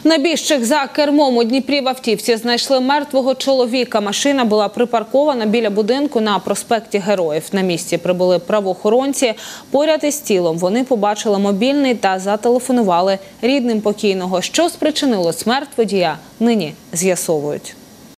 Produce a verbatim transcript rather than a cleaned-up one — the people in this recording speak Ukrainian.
Небіжчик за кермом у Дніпрі в автівці знайшли мертвого чоловіка. Машина була припаркована біля будинку на проспекті Героїв. На місці прибули правоохоронці. Поряд із тілом вони побачили мобільний та зателефонували рідним покійного. Що спричинило смерть водія, нині з'ясовують.